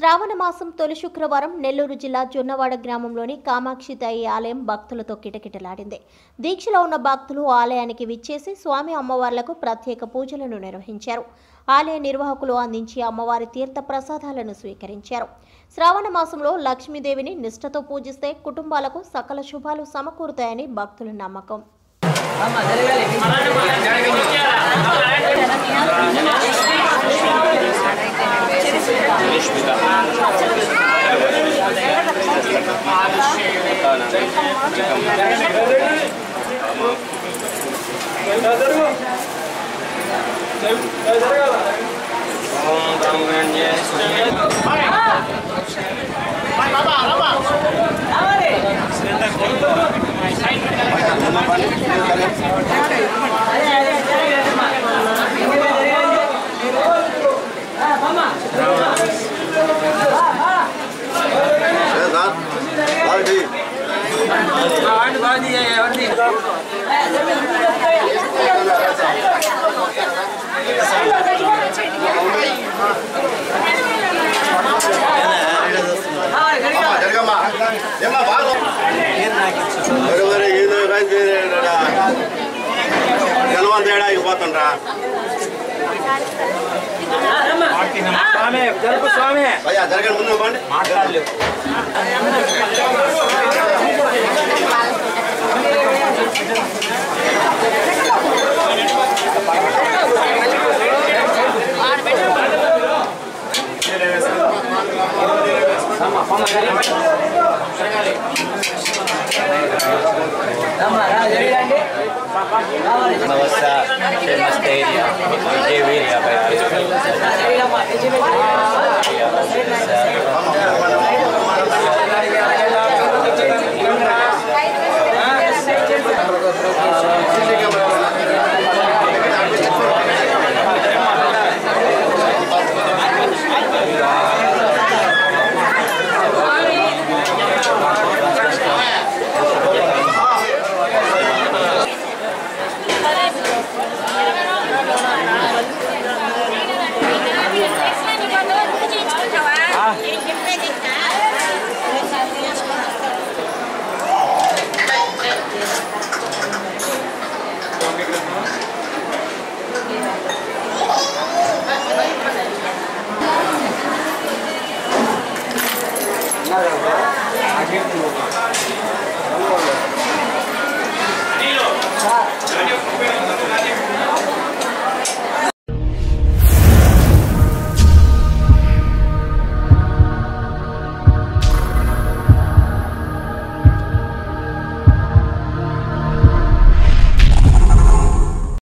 శ్రావణ మాసం తొలి శుక్రవారం నెల్లూరు జిల్లా జొన్నవాడ గ్రామంలోని కామాక్షి తల్లి ఆలయం భక్తులతో కిటకిటలాడింది. దీక్షలో ఉన్న భక్తులు ఆలయానికి విచ్చేసి స్వామి అమ్మవార్లకు ప్రత్యేక పూజలను నిర్వహించారు. ఆలయ నిర్వాహకులు అందించి అమ్మవారి తీర్థ ప్రసాదాలను స్వీకరించారు. శ్రావణ మాసంలో లక్ష్మీదేవిని నిష్ఠతో పూజిస్తే కుటుంబాలకు సకల శుభాలు సమకూరుతాయని భక్తుల నమ్మకం.